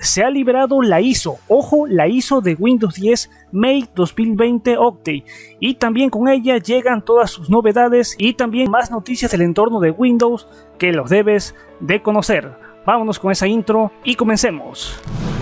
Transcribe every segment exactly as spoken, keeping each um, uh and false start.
se ha liberado la I S O, ojo, la I S O de Windows diez May dos mil veinte Update, y también con ella llegan todas sus novedades y también más noticias del entorno de Windows que los debes de conocer. Vámonos con esa intro y comencemos.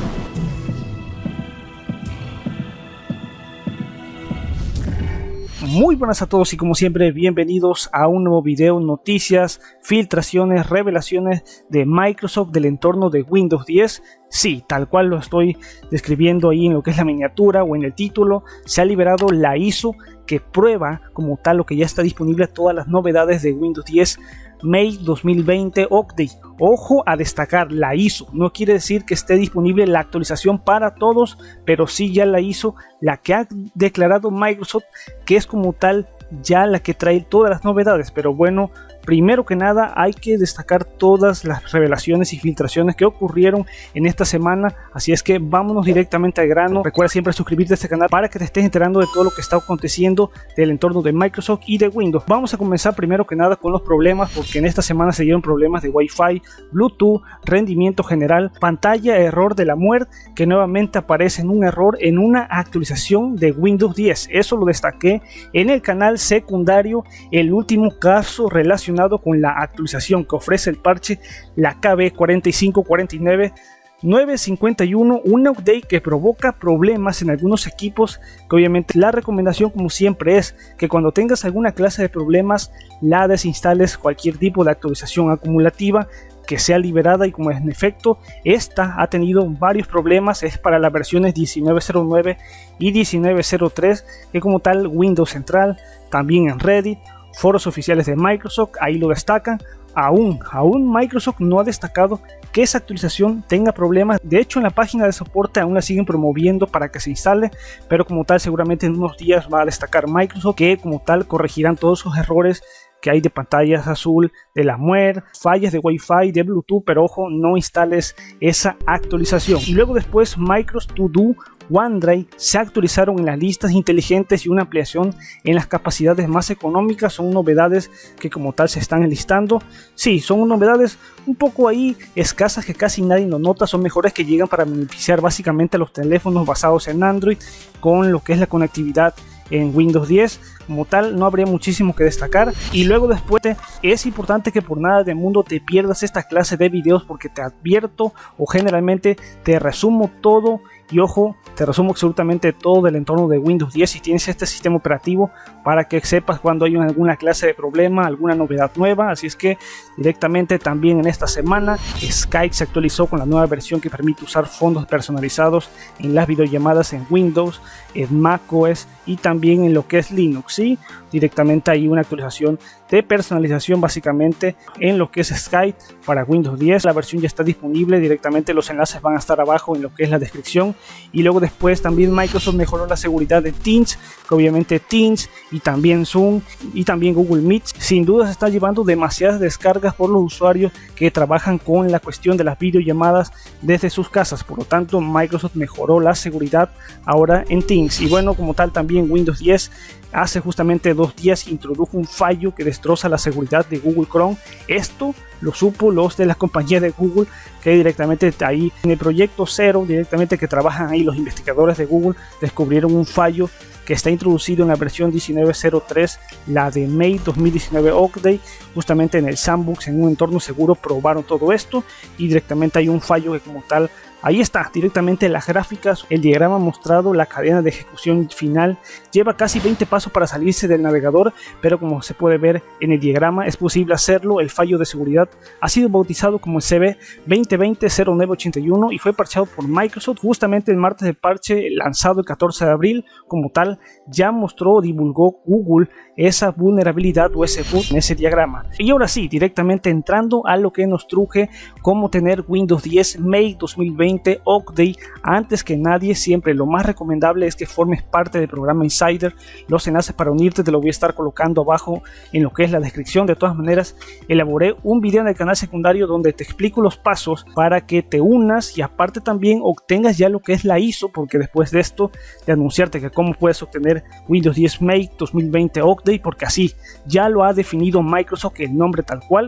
Muy buenas a todos y como siempre bienvenidos a un nuevo video, noticias, filtraciones, revelaciones de Microsoft del entorno de Windows diez. Sí, tal cual lo estoy describiendo ahí en lo que es la miniatura o en el título, se ha liberado la I S O que prueba como tal lo que ya está disponible, todas las novedades de Windows diez May dos mil veinte Update. Ojo a destacar, la I S O no quiere decir que esté disponible la actualización para todos, pero sí ya la I S O, la que ha declarado Microsoft que es como tal ya la que trae todas las novedades. Pero bueno, primero que nada hay que destacar todas las revelaciones y filtraciones que ocurrieron en esta semana, así es que vámonos directamente al grano. Recuerda siempre suscribirte a este canal para que te estés enterando de todo lo que está aconteciendo del entorno de Microsoft y de Windows. Vamos a comenzar primero que nada con los problemas, porque en esta semana se dieron problemas de Wi-Fi, Bluetooth, rendimiento general, pantalla, error de la muerte, que nuevamente aparece en un error en una actualización de Windows diez. Eso lo destaqué en el canal secundario, el último caso relacionado con la actualización que ofrece el parche, la K B cuatro cinco cuatro nueve nueve cincuenta y uno, un update que provoca problemas en algunos equipos, que obviamente la recomendación como siempre es que cuando tengas alguna clase de problemas la desinstales, cualquier tipo de actualización acumulativa que sea liberada, y como en efecto esta ha tenido varios problemas, es para las versiones diecinueve cero nueve y diecinueve cero tres, que como tal Windows Central, también en Reddit, foros oficiales de Microsoft, ahí lo destacan. Aún, aún Microsoft no ha destacado que esa actualización tenga problemas. De hecho, en la página de soporte aún la siguen promoviendo para que se instale, pero como tal seguramente en unos días va a destacar Microsoft que como tal corregirán todos esos errores que hay de pantallas azul, de la muerte, fallas de Wi-Fi, de Bluetooth, pero ojo, no instales esa actualización. Y luego después Microsoft To Do, OneDrive se actualizaron en las listas inteligentes y una ampliación en las capacidades más económicas. Son novedades que como tal se están enlistando. Sí, son novedades un poco ahí escasas que casi nadie lo nota, son mejores que llegan para beneficiar básicamente a los teléfonos basados en Android con lo que es la conectividad en Windows diez. Como tal no habría muchísimo que destacar. Y luego después es importante que por nada del mundo te pierdas esta clase de videos, porque te advierto o generalmente te resumo todo. Y ojo, te resumo absolutamente todo del entorno de Windows diez si tienes este sistema operativo, para que sepas cuando hay alguna clase de problema, alguna novedad nueva. Así es que directamente también en esta semana Skype se actualizó con la nueva versión que permite usar fondos personalizados en las videollamadas en Windows, en macOS y también en lo que es Linux. ¿Sí? Directamente hay una actualización de personalización básicamente en lo que es Skype para Windows diez. La versión ya está disponible, directamente los enlaces van a estar abajo en lo que es la descripción. Y luego después también Microsoft mejoró la seguridad de Teams, que obviamente Teams y también Zoom y también Google Meet sin duda se está llevando demasiadas descargas por los usuarios que trabajan con la cuestión de las videollamadas desde sus casas. Por lo tanto Microsoft mejoró la seguridad ahora en Teams. Y bueno, como tal también Windows diez hace justamente dos días introdujo un fallo que destroza la seguridad de Google Chrome. Esto lo supo los de la compañía de Google, que directamente ahí en el proyecto cero, directamente que trabajan ahí los investigadores de Google, descubrieron un fallo que está introducido en la versión diecinueve cero tres, la de May dos mil diecinueve Update, justamente en el sandbox, en un entorno seguro, probaron todo esto y directamente hay un fallo que como tal, ahí está, directamente las gráficas, el diagrama mostrado, la cadena de ejecución final, lleva casi veinte pasos para salirse del navegador, pero como se puede ver en el diagrama es posible hacerlo. El fallo de seguridad ha sido bautizado como el C B veinte veinte cero nueve ochenta y uno y fue parcheado por Microsoft justamente el martes de parche lanzado el catorce de abril. Como tal ya mostró o divulgó Google esa vulnerabilidad o ese bug en ese diagrama. Y ahora sí, directamente entrando a lo que nos truje, cómo tener Windows diez May dos mil veinte Update antes que nadie. Siempre lo más recomendable es que formes parte del programa Insider. Los enlaces para unirte te lo voy a estar colocando abajo en lo que es la descripción. De todas maneras, elaboré un video en el canal secundario donde te explico los pasos para que te unas y aparte también obtengas ya lo que es la I S O, porque después de esto de anunciarte que cómo puedes obtener Windows diez May dos mil veinte Update, porque así ya lo ha definido Microsoft, que el nombre tal cual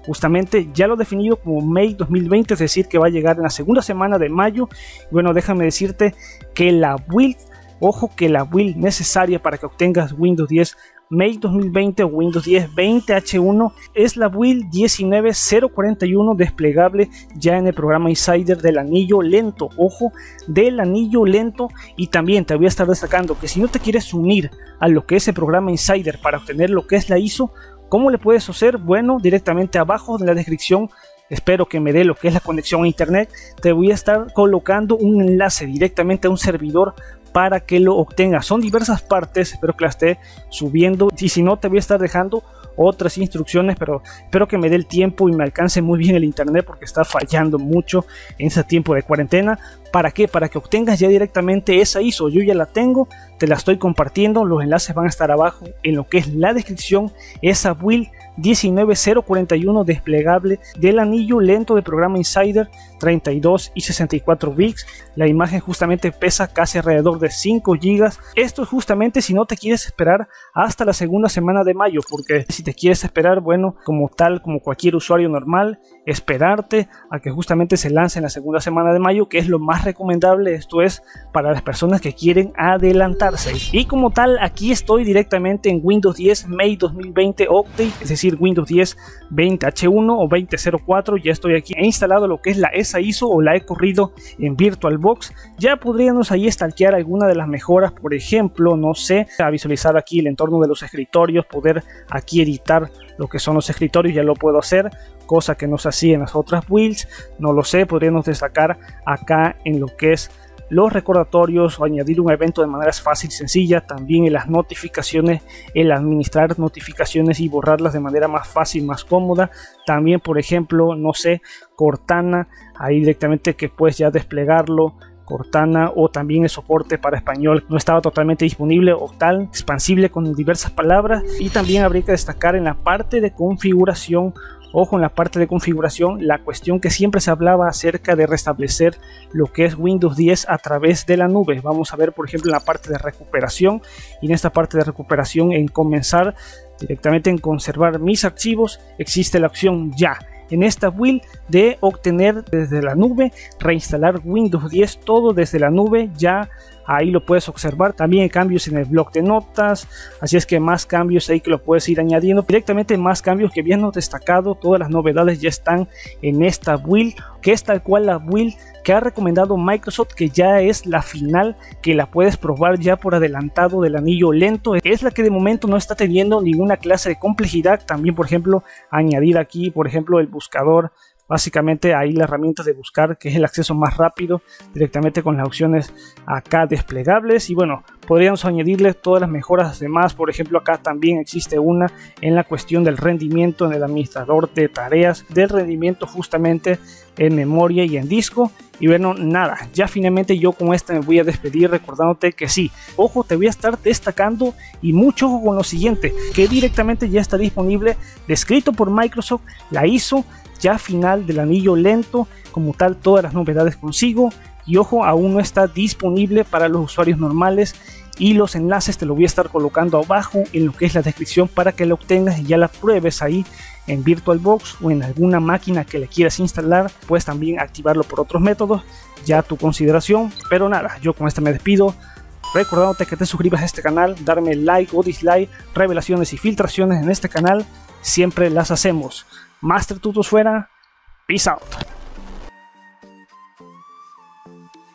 justamente ya lo he definido como May dos mil veinte, es decir que va a llegar en la segunda semana de mayo. Bueno, déjame decirte que la build, ojo que la build necesaria para que obtengas Windows diez May dos mil veinte o Windows diez veinte H uno es la build diecinueve cero cuarenta y uno desplegable ya en el programa Insider del anillo lento, ojo, del anillo lento. Y también te voy a estar destacando que si no te quieres unir a lo que es el programa Insider para obtener lo que es la I S O, ¿cómo le puedes hacer? Bueno, directamente abajo de la descripción, espero que me dé lo que es la conexión a internet, te voy a estar colocando un enlace directamente a un servidor para que lo obtengas. Son diversas partes, espero que las esté subiendo, y si no te voy a estar dejando otras instrucciones, pero espero que me dé el tiempo y me alcance muy bien el internet porque está fallando mucho en ese tiempo de cuarentena. ¿Para qué? Para que obtengas ya directamente esa I S O. Yo ya la tengo, te la estoy compartiendo, los enlaces van a estar abajo en lo que es la descripción. Esa build diecinueve cero cuarenta y uno desplegable del anillo lento de programa Insider, treinta y dos y sesenta y cuatro bits. La imagen justamente pesa casi alrededor de cinco gigas. Esto es justamente si no te quieres esperar hasta la segunda semana de mayo, porque si te quieres esperar, bueno, como tal, como cualquier usuario normal, esperarte a que justamente se lance en la segunda semana de mayo, que es lo más recomendable. Esto es para las personas que quieren adelantarse. Y como tal, aquí estoy directamente en Windows diez May dos mil veinte Update, es decir, Windows diez veinte H uno o veinte cero cuatro. Ya estoy aquí, he instalado lo que es la esa I S O o la he corrido en VirtualBox. Ya podríamos ahí stalkear alguna de las mejoras, por ejemplo, no sé, a visualizar aquí el entorno de los escritorios, poder aquí editar lo que son los escritorios, ya lo puedo hacer, cosa que no se hacía en las otras builds, no lo sé. Podríamos destacar acá en lo que es los recordatorios o añadir un evento de manera fácil y sencilla. También en las notificaciones, el administrar notificaciones y borrarlas de manera más fácil, más cómoda. También, por ejemplo, no sé, Cortana, ahí directamente que puedes ya desplegarlo, Cortana, o también el soporte para español no estaba totalmente disponible o tal, expansible con diversas palabras. Y también habría que destacar en la parte de configuración, ojo, en la parte de configuración, la cuestión que siempre se hablaba acerca de restablecer lo que es Windows diez a través de la nube. Vamos a ver, por ejemplo, en la parte de recuperación, y en esta parte de recuperación, en comenzar directamente en conservar mis archivos, existe la opción ya en esta build de obtener desde la nube, reinstalar Windows diez todo desde la nube. Ya ahí lo puedes observar. También hay cambios en el bloc de notas, así es que más cambios ahí que lo puedes ir añadiendo directamente, más cambios que bien destacado. Todas las novedades ya están en esta build, que es tal cual la build que ha recomendado Microsoft, que ya es la final, que la puedes probar ya por adelantado del anillo lento. Es la que de momento no está teniendo ninguna clase de complejidad. También, por ejemplo, añadir aquí, por ejemplo, el buscador. Básicamente ahí la herramienta de buscar, que es el acceso más rápido directamente con las opciones acá desplegables. Y bueno, podríamos añadirle todas las mejoras demás. Por ejemplo, acá también existe una en la cuestión del rendimiento en el administrador de tareas, del rendimiento justamente en memoria y en disco. Y bueno, nada, ya finalmente yo con esta me voy a despedir recordándote que sí, ojo, te voy a estar destacando, y mucho ojo con lo siguiente, que directamente ya está disponible, descrito por Microsoft, la I S O ya final del anillo lento, como tal todas las novedades consigo. Y ojo, aún no está disponible para los usuarios normales, y los enlaces te lo voy a estar colocando abajo en lo que es la descripción para que lo obtengas y ya la pruebes ahí en VirtualBox o en alguna máquina que le quieras instalar. Puedes también activarlo por otros métodos, ya a tu consideración. Pero nada, yo con este me despido, recordándote que te suscribas a este canal, darme like o dislike. Revelaciones y filtraciones en este canal siempre las hacemos. Master Tutos fuera, peace out.